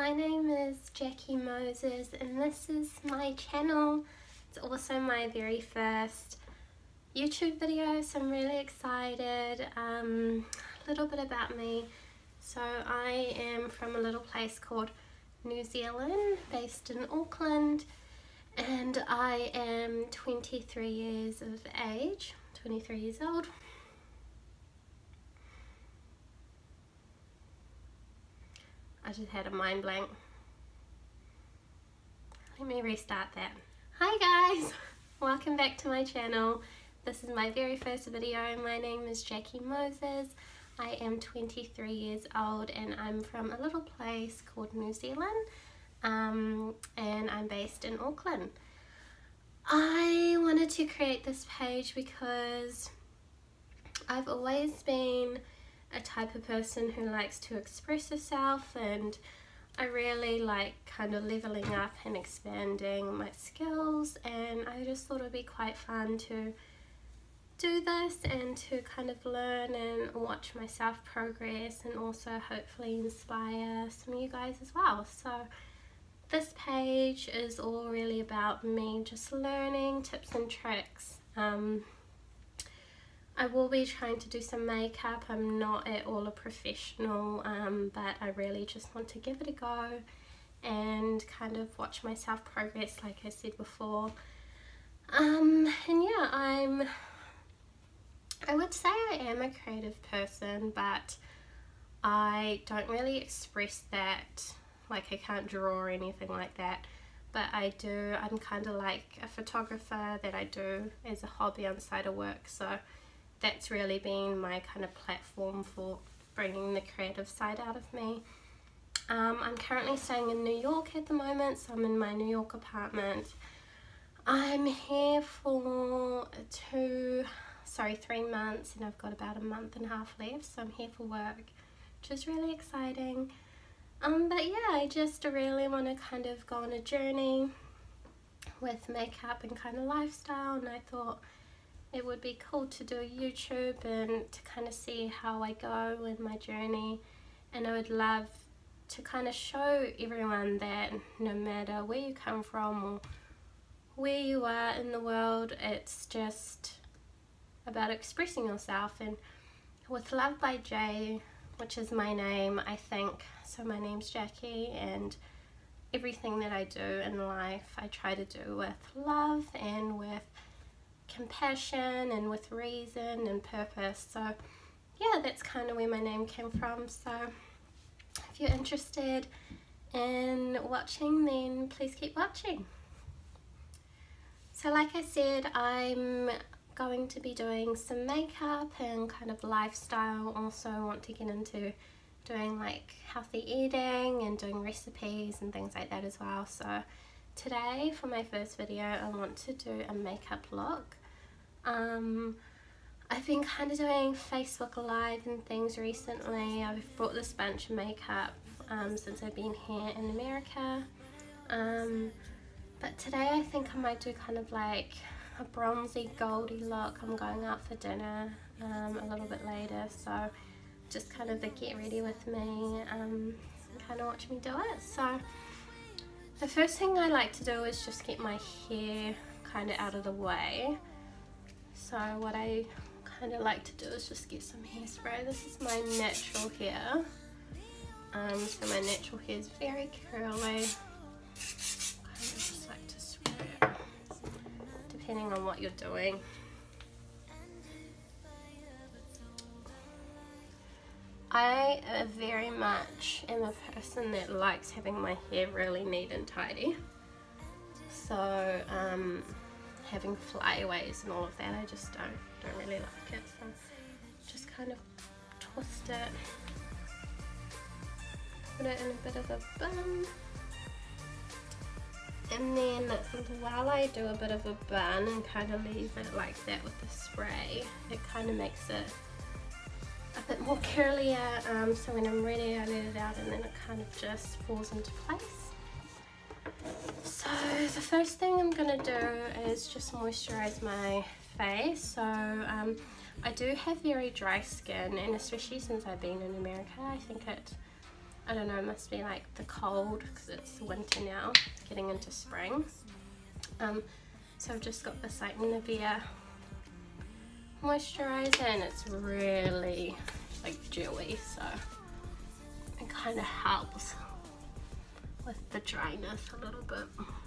my name is Jackie Moses and this is my channel. It's also my very first YouTube video, so I'm really excited. A little bit about me. So I am from a little place called New Zealand, based in Auckland, and I am 23 years of age, 23 years old. I just had a mind blank. Let me restart that. Hi guys, welcome back to my channel. This is my very first video. My name is Jackie Moses. I am 23 years old and I'm from a little place called New Zealand, and I'm based in Auckland. I wanted to create this page because I've always been a type of person who likes to express herself, and I really like kind of leveling up and expanding my skills, and I just thought it would be quite fun to do this and to kind of learn and watch myself progress, and also hopefully inspire some of you guys as well. So this page is all really about me just learning tips and tricks. I will be trying to do some makeup. I'm not at all a professional, but I really just want to give it a go and kind of watch myself progress, like I said before. And yeah, I would say I am a creative person, but I don't really express that. Like, I can't draw or anything like that, but I do. I'm kind of like a photographer that I do as a hobby on side of work, so that's really been my kind of platform for bringing the creative side out of me. I'm currently staying in New York at the moment, so I'm in my New York apartment. I'm here for 3 months, and I've got about a month and a half left, so I'm here for work, which is really exciting. But yeah, I just really want to kind of go on a journey with makeup and kind of lifestyle, and I thought it would be cool to do a YouTube and to kind of see how I go in my journey. And I would love to kind of show everyone that no matter where you come from or where you are in the world, it's just about expressing yourself. And with Love by Jay, which is my name, I think, so my name's Jackie, and everything that I do in life I try to do with love and with compassion and with reason and purpose. So yeah, that's kind of where my name came from. So if you're interested in watching, then please keep watching. So like I said, I'm going to be doing some makeup and kind of lifestyle. Also want to get into doing like healthy eating and doing recipes and things like that as well. So today for my first video I want to do a makeup look. I've been kind of doing Facebook Live and things recently. I've brought this bunch of makeup since I've been here in America, but today I think I might do kind of like a bronzy goldy look. I'm going out for dinner a little bit later, so just kind of the get ready with me and kind of watch me do it. So the first thing I like to do is just get my hair kind of out of the way. So what I kind of like to do is just get some hairspray. This is my natural hair. So my natural hair is very curly. Kind of just like to spray it, depending on what you're doing. I very much am a person that likes having my hair really neat and tidy. So having flyaways and all of that, I just don't really like it. So just kind of twist it, put it in a bit of a bun, and then while I do a bit of a bun and kind of leave it like that with the spray, it kind of makes it a bit more curlier. So when I'm ready I let it out and then it kind of just falls into place. So the first thing I'm going to do is just moisturize my face. So I do have very dry skin, and especially since I've been in America, I think I don't know, it must be like the cold because it's winter now, getting into spring. So I've just got this like Nivea moisturizer, and it's really like dewy, so it kind of helps with the dryness a little bit.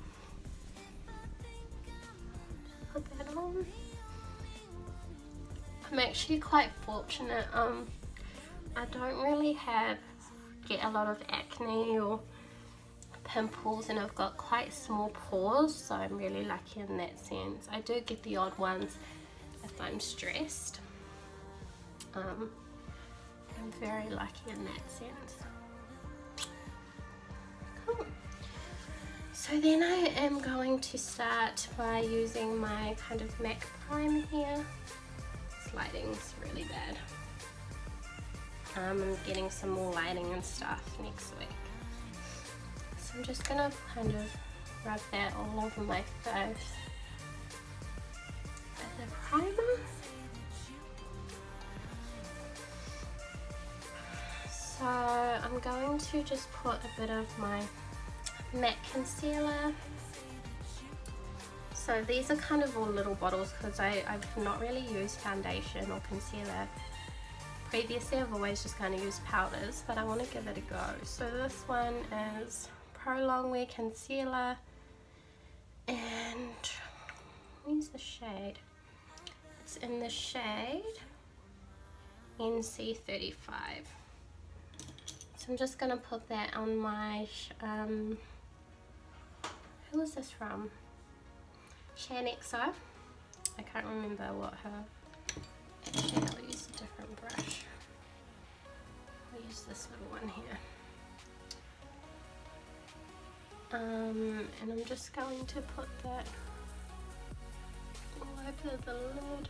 Put that on. I'm actually quite fortunate. I don't really get a lot of acne or pimples, and I've got quite small pores, so I'm really lucky in that sense. I do get the odd ones if I'm stressed. I'm very lucky in that sense. Cool. So then I am going to start by using my kind of MAC prime here. This lighting's really bad. I'm getting some more lighting and stuff next week. So I'm just gonna kind of rub that all over my face with the primer. So I'm going to just put a bit of my matte concealer. So these are kind of all little bottles because I've not really used foundation or concealer. Previously I've always just kind of used powders, but I want to give it a go. So this one is Pro Longwear Concealer, and where's the shade? It's in the shade NC35. So I'm just going to put that on my, who was this from? Shaaanxo. I can't remember what her, actually I'll use a different brush. I'll use this little one here. And I'm just going to put that all over the lid,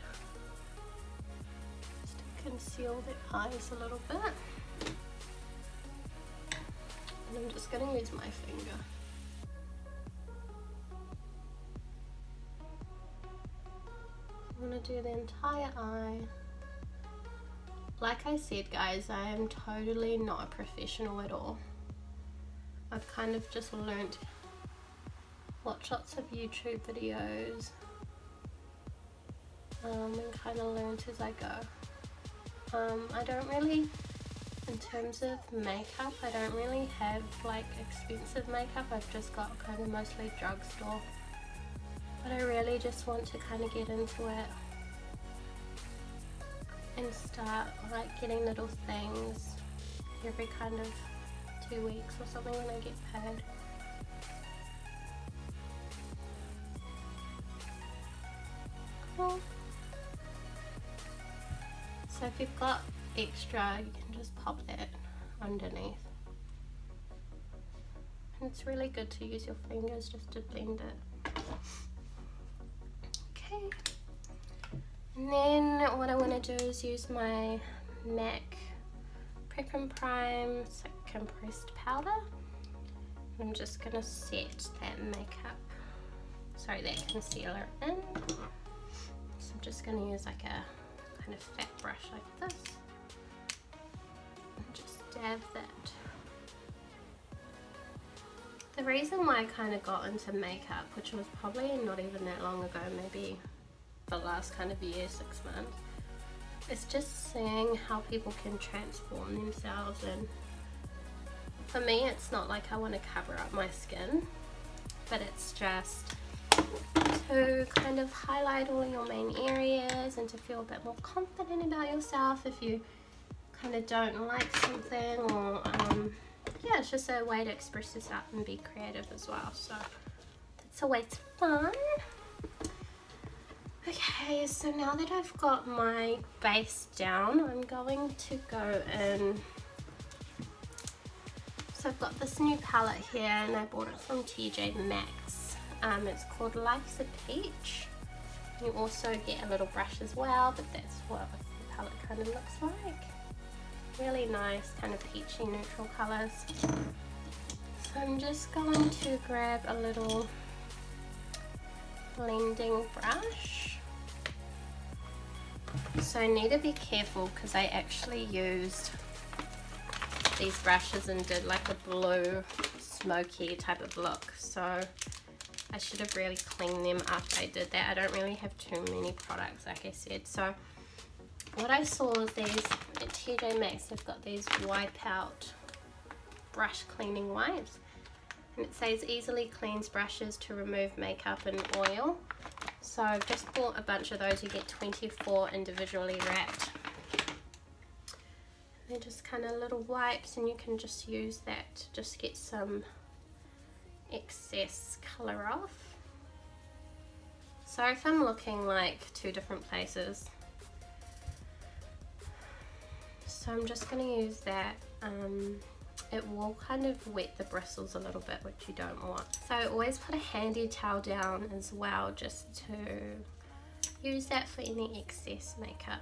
just to conceal the eyes a little bit. And I'm just going to use my finger. I'm going to do the entire eye. Like I said, guys, I am totally not a professional at all. I've kind of just learnt, watch lots of YouTube videos, and kind of learnt as I go. I don't really, in terms of makeup, I don't really have like expensive makeup. I've just got kind of mostly drugstore, but I really just want to kind of get into it and start like getting little things every kind of 2 weeks or something when I get paid. Cool. So if you've got extra, you can just pop that underneath. And it's really good to use your fingers just to blend it. Okay. And then what I want to do is use my MAC Prep and Prime, it's like compressed powder. I'm just going to set that that concealer in. So I'm just going to use like a kind of fat brush like this. And just dab that. The reason why I kind of got into makeup, which was probably not even that long ago, maybe the last kind of year, 6 months, it's just seeing how people can transform themselves. And for me, it's not like I want to cover up my skin, but it's just to kind of highlight all your main areas and to feel a bit more confident about yourself if you kind of don't like something, or yeah, it's just a way to express yourself and be creative as well. So that's always fun. Okay, so now that I've got my base down, I'm going to go in. So I've got this new palette here, and I bought it from TJ Maxx. It's called Life's a Peach. You also get a little brush as well, but that's what the palette kind of looks like. Really nice, kind of peachy neutral colours. So I'm just going to grab a little blending brush. So I need to be careful because I actually used these brushes and did like a blue smoky type of look, so I should have really cleaned them after I did that. I don't really have too many products, like I said. So what I saw was these at TJ Maxx, they've got these wipe out brush cleaning wipes, and it says easily cleans brushes to remove makeup and oil. So I've just bought a bunch of those. You get 24 individually wrapped. They're just kind of little wipes, and you can just use that to just get some excess colour off. So if I'm looking like two different places, so I'm just going to use that. It will kind of wet the bristles a little bit, which you don't want. So always put a handy towel down as well, just to use that for any excess makeup.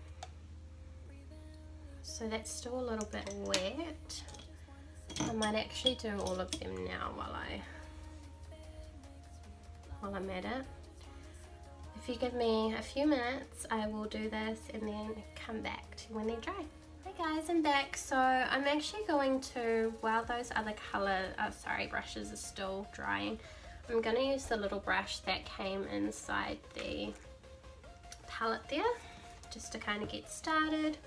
So that's still a little bit wet. I might actually do all of them now while I'm at it. If you give me a few minutes, I will do this and then come back to when they're dry. Hey guys, I'm back. So I'm actually going to, while those other brushes are still drying, I'm going to use the little brush that came inside the palette there, just to kind of get started.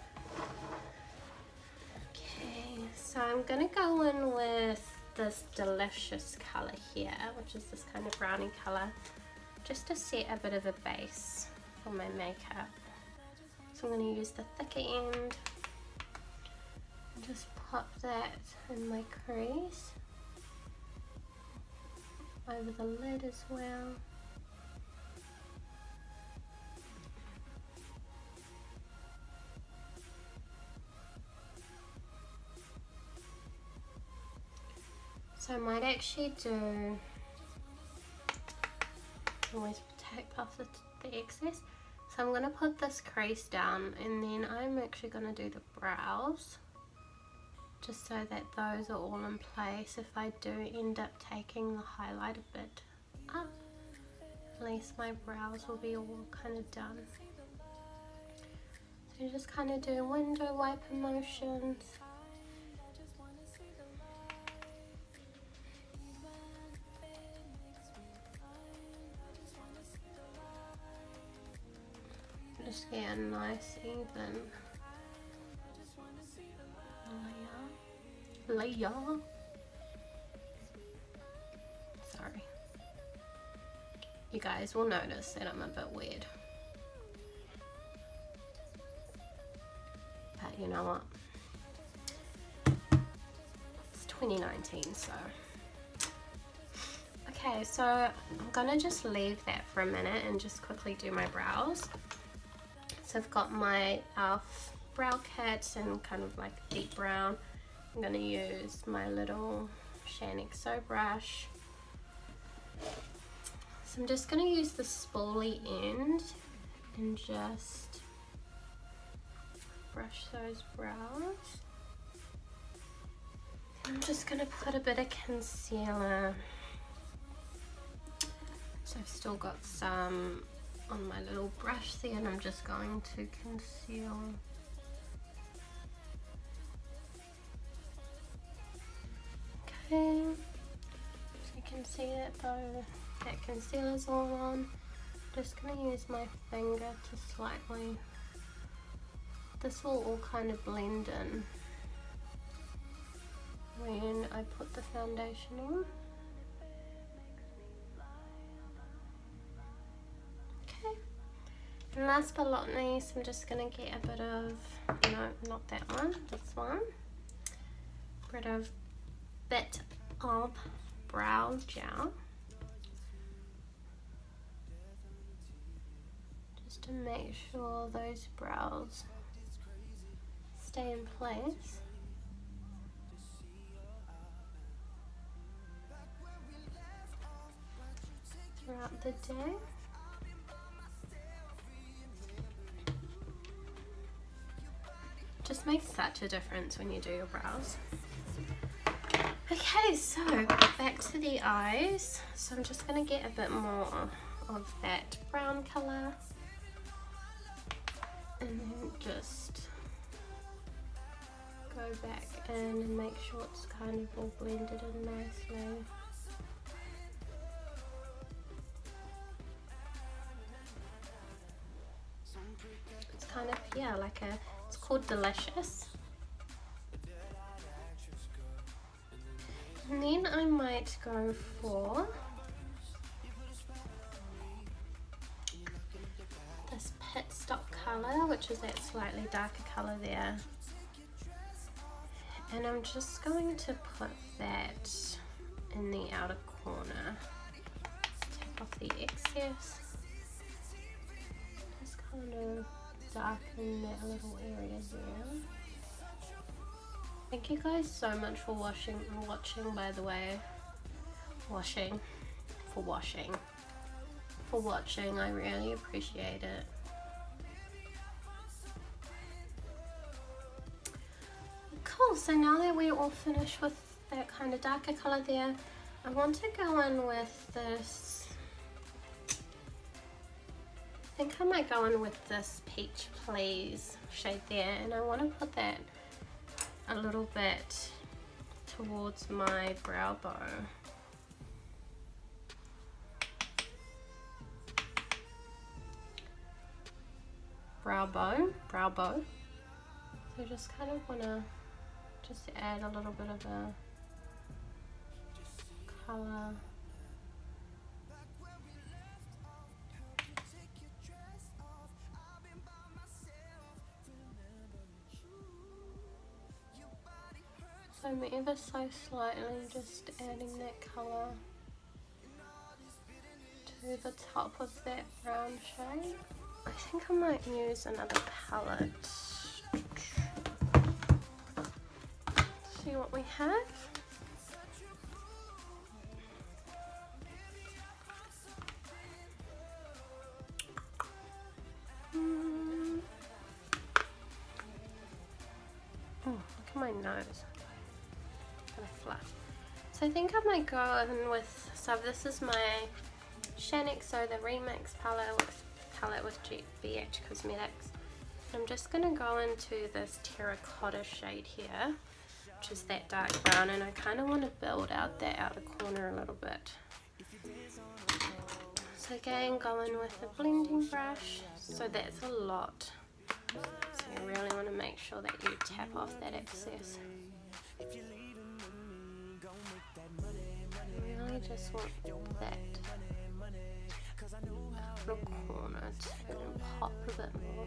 Okay, so I'm going to go in with this delicious color here, which is this kind of brownie color, just to set a bit of a base for my makeup. So I'm going to use the thicker end and just pop that in my crease, over the lid as well. So I might actually always take off the excess. So I'm going to put this crease down, and then I'm actually going to do the brows, just so that those are all in place. If I do end up taking the highlight a bit up, at least my brows will be all kind of done. So you just kind of do window wiper motions. Just get a nice even layer. Sorry, you guys will notice that I'm a bit weird, but you know what, it's 2019, so okay. So I'm gonna just leave that for a minute and just quickly do my brows. So I've got my e.l.f. brow kit and kind of like deep brown. I'm going to use my little Shaaanxo brush. So I'm just going to use the spoolie end and just brush those brows. I'm just going to put a bit of concealer. So I've still got some on my little brush there, and I'm just going to conceal. Okay, so you can see that though, that concealer's all on. Just going to use my finger to slightly, this will all kind of blend in when I put the foundation on. And last but not least, I'm just going to get a bit of, no, not that one, this one, bit of brow gel, just to make sure those brows stay in place. Throughout the day. Just makes such a difference when you do your brows. Okay, so back to the eyes. So I'm just going to get a bit more of that brown colour, and then just go back in and make sure it's kind of all blended in nicely. It's kind of, yeah, like a, it's called Delicious. And then I might go for this Pit Stop colour, which is that slightly darker colour there. And I'm just going to put that in the outer corner. Take off the excess. Just kind of darken that little area there. Thank you guys so much for watching, by the way. For watching, I really appreciate it. Cool, so now that we're all finished with that kind of darker color there, I want to go in with this, I think I might go in with this Peach Please shade there, and I want to put that a little bit towards my brow bone. Brow bone. So just kind of want to just add a little bit of a color. So I'm ever so slightly just adding that color to the top of that brown shade. I think I might use another palette. See what we have. Oh, look at my nose. Kind of fluff. So I think I might go in with, so this is my Shaaanxo, the Remix palette with GRWM Cosmetics. I'm just going to go into this terracotta shade here, which is that dark brown, and I kind of want to build out that outer corner a little bit. So again, go in with a blending brush. So that's a lot. So you really want to make sure that you tap off that excess. You really just want that little corner to pop a bit more.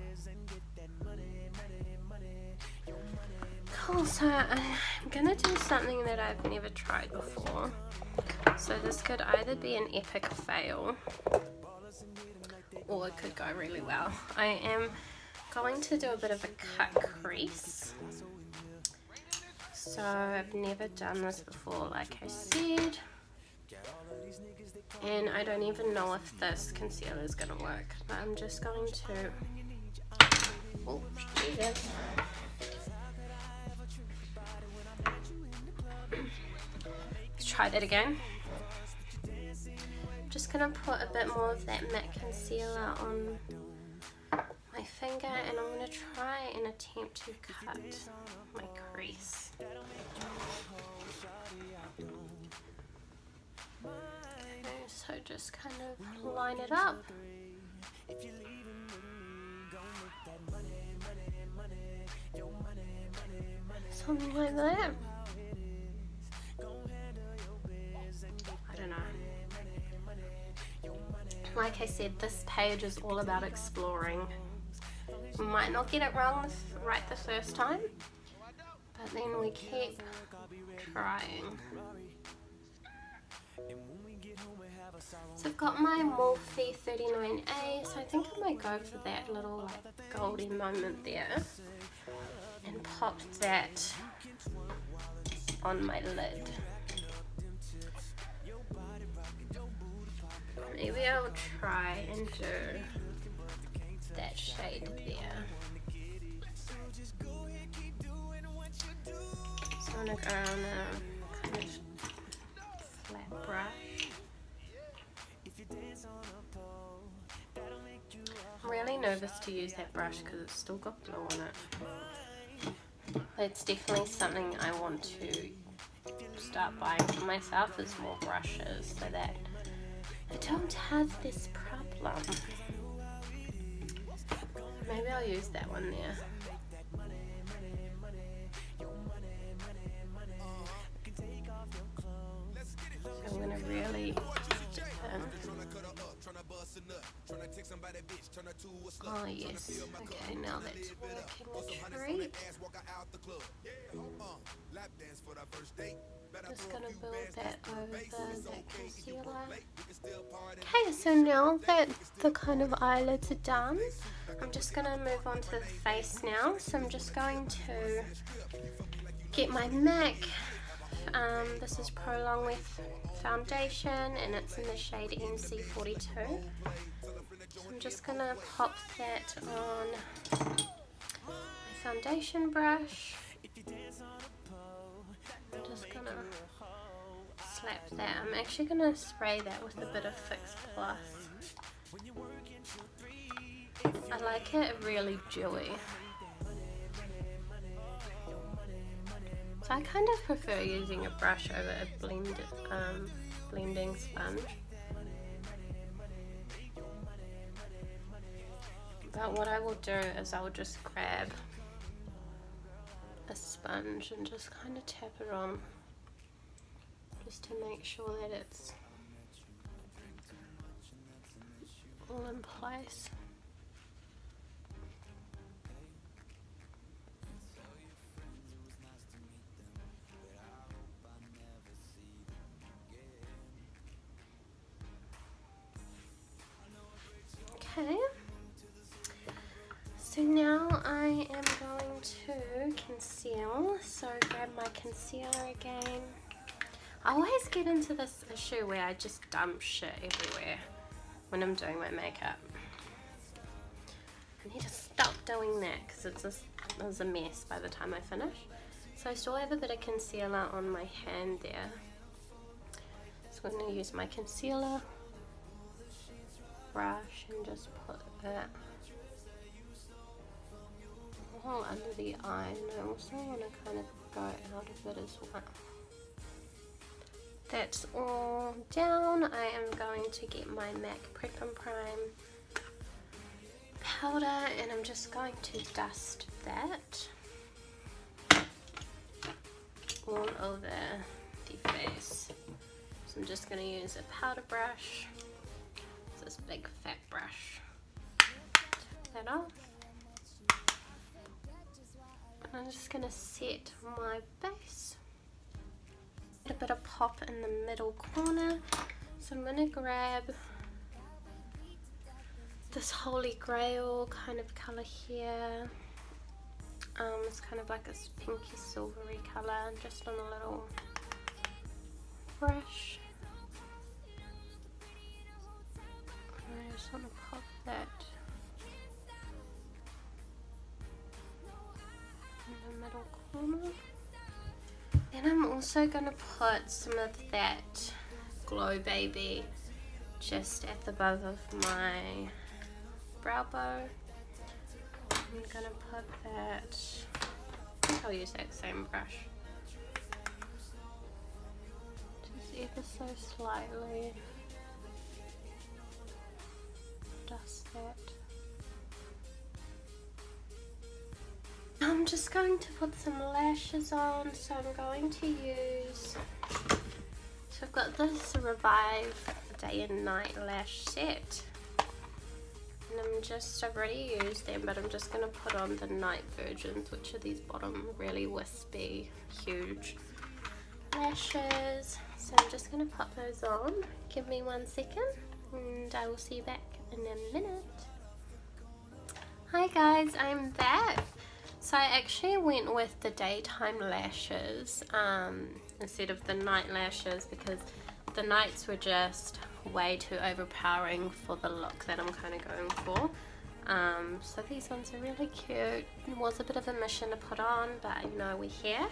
Cool, so I'm gonna do something that I've never tried before. So this could either be an epic fail or it could go really well. I am going to do a bit of a cut crease. So I've never done this before, like I said. And I don't even know if this concealer is going to work. But I'm just going to... Oh, Jesus. Let's try that again. I'm just going to put a bit more of that matte concealer on my finger, and I'm going to try and attempt to cut my crease. Okay, so just kind of line it up. Something like that. I don't know. Like I said, this page is all about exploring. We might not get it wrong right the first time, but then we keep trying. So I've got my Morphe 39A, so I think I might go for that little like golden moment there and pop that on my lid. Maybe I'll try and do that shade there. So I'm going to go on a kind of flat brush. I'm really nervous to use that brush because it's still got glue on it. It's definitely something I want to start buying for myself, is more brushes, so that I don't have this problem. Maybe I'll use that one there. So I'm going to really dip in. Oh yes, okay, now that's working a treat. Just going to build that over that concealer. Okay, so now that the kind of eyelids are done, I'm just going to move on to the face now. So I'm just going to get my MAC. This is Pro Long With foundation, and it's in the shade NC42. So I'm just going to pop that on my foundation brush. I'm just going to slap that. I'm actually going to spray that with a bit of Fix Plus. I like it really dewy. So I kind of prefer using a brush over a blending sponge. But what I will do is I will just grab a sponge and just kind of tap it on, just to make sure that it's all in place. Okay, so now I am going to conceal, so grab my concealer again. I always get into this issue where I just dump shit everywhere when I'm doing my makeup. I need to stop doing that because it's a mess by the time I finish. So I still have a bit of concealer on my hand there. So I'm going to use my concealer brush and just put that all under the eye, and I also want to kind of go out of it as well. That's all down. I am going to get my MAC Prep and Prime powder, and I'm just going to dust that all over the face. So I'm just going to use a powder brush. This big fat brush. Tap that off. And I'm just going to set my base. A bit of pop in the middle corner. So I'm going to grab this Holy Grail kind of colour here. It's kind of like a pinky silvery colour, just on a little brush. I just want to pop that in the middle corner. Then I'm also going to put some of that Glow Baby just at the above of my brow bow. I'm going to put that, I think I'll use that same brush, just ever so slightly. Dust that. I'm just going to put some lashes on, so I'm going to use, so I've got this Revive Day and Night lash set, and I've already used them, but I'm just going to put on the night versions, which are these bottom really wispy, huge lashes. So I'm just going to pop those on. Give me 1 second and I will see you back in a minute. Hi guys, I'm back. So I actually went with the daytime lashes instead of the night lashes because the nights were just way too overpowering for the look that I'm kind of going for. So these ones are really cute. It was a bit of a mission to put on, but you know, we're here.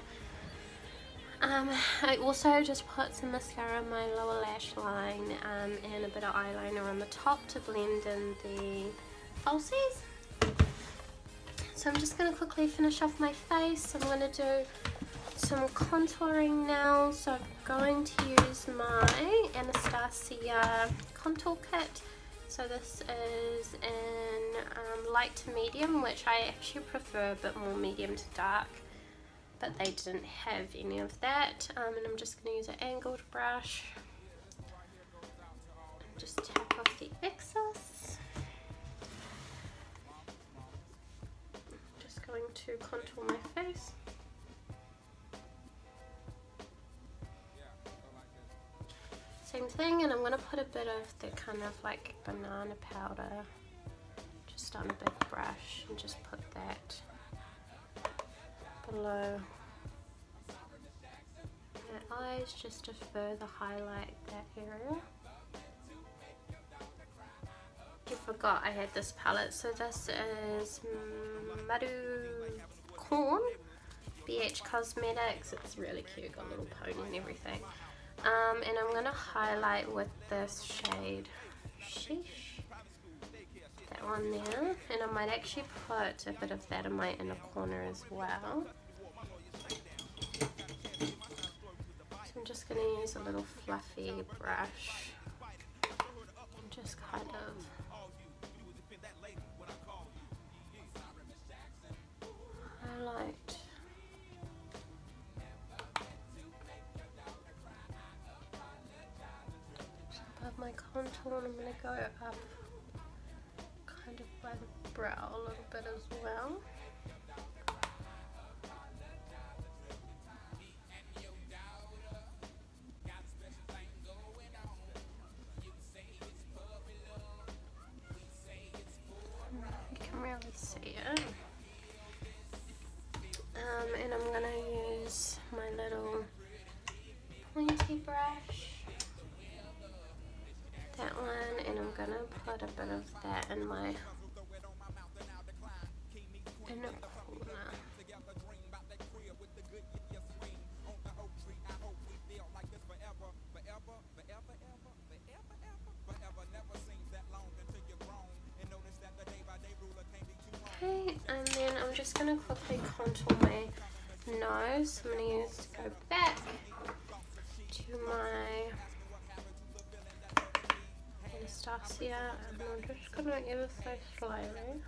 I also just put some mascara on my lower lash line and a bit of eyeliner on the top to blend in the falsies. So I'm just going to quickly finish off my face. I'm going to do some contouring now. So I'm going to use my Anastasia contour kit. So this is in light to medium, which I actually prefer a bit more medium to dark, but they didn't have any of that. And I'm just going to use an angled brush and just tap off the excess. I'm just going to contour my face. Same thing, and I'm going to put a bit of the kind of like banana powder just on a big brush and just put that below my eyes just to further highlight that area. I forgot I had this palette, so this is Madu Corn BH Cosmetics. It's really cute, got a little pony and everything. And I'm going to highlight with this shade, sheesh, that one there, and I might actually put a bit of that in my inner corner as well. So I'm just going to use a little fluffy brush and just kind of highlight my contour, and I'm going to go up kind of by the brow a little bit as well. You can really see it. And I'm going to use my little pointy brush, that one, and I'm gonna put a bit of that in my inner corner. Okay, and then I'm just gonna quickly contour my nose. I'm gonna go back to my Anastasia, and I'm just going to ever so slowly.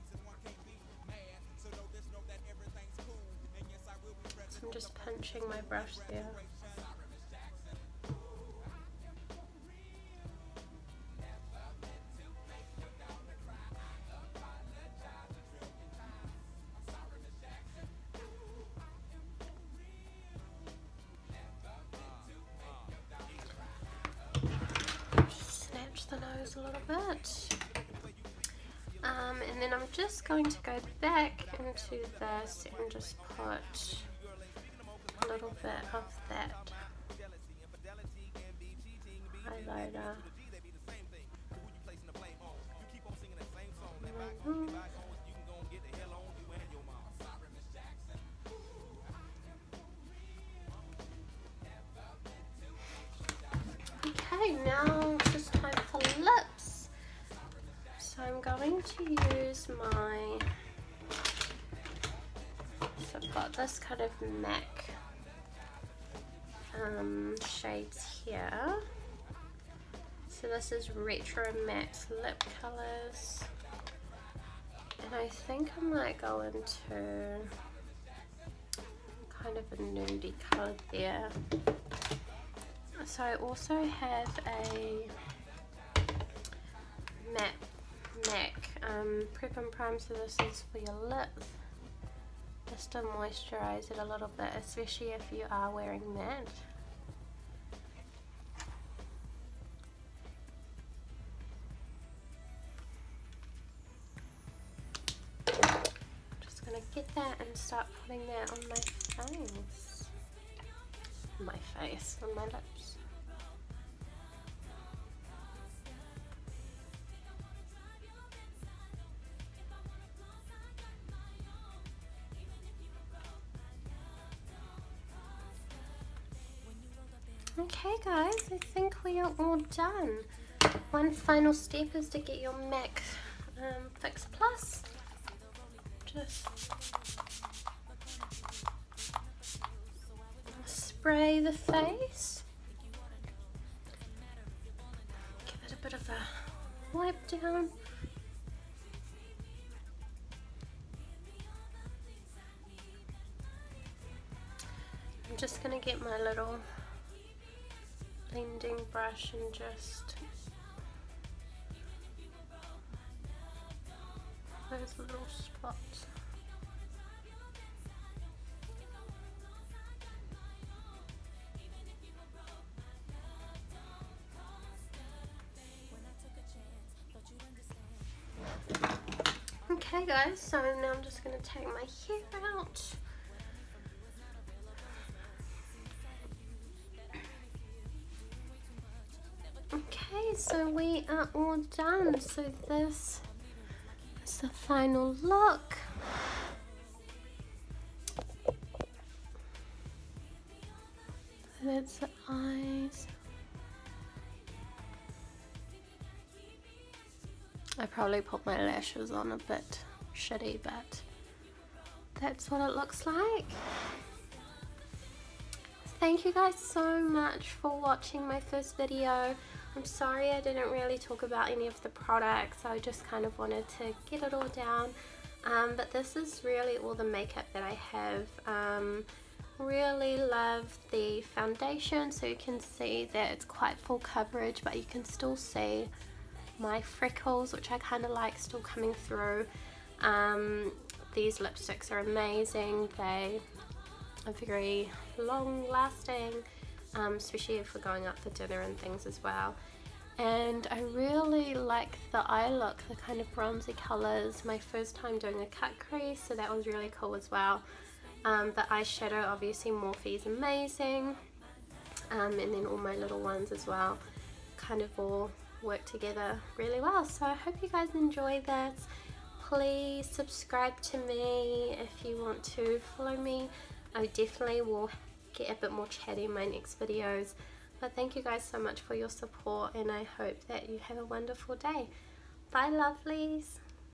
So I'm just pinching my brush there. The nose a little bit, and then I'm just going to go back into this and just put a little bit of that highlighter. Okay, now it's just time for lips. So I'm going to use my, so I've got this kind of MAC shades here. So this is Retro Matte Lip Colors. And I think I might go into kind of a nudie color there. So I also have a MAC Prep and Prime, so this is for your lips, just to moisturize it a little bit, especially if you are wearing matte. Just gonna get that and start putting that on my face. On my lips. Okay guys, I think we are all done. One final step is to get your MAC Fix Plus. just spray the face, give it a bit of a wipe down. I'm just going to get my little blending brush and just those little spots. Okay guys, so now I'm just going to take my hair out. Okay, so we are all done. So this is the final look. That's the eyes. I probably put my lashes on a bit shitty, but that's what it looks like. Thank you guys so much for watching my first video. I'm sorry I didn't really talk about any of the products. I just kind of wanted to get it all down. But this is really all the makeup that I have. Really love the foundation, so you can see that it's quite full coverage, but you can still see my freckles, which I kind of like, still coming through. These lipsticks are amazing. They are very long lasting, especially if we're going out for dinner and things as well. And I really like the eye look, the kind of bronzy colors. My first time doing a cut crease, so that was really cool as well. The eyeshadow, obviously Morphe is amazing, and then all my little ones as well kind of all work together really well. So I hope you guys enjoy this. Please subscribe to me if you want to follow me. I definitely will get a bit more chatty in my next videos. But thank you guys so much for your support, and I hope that you have a wonderful day. Bye lovelies.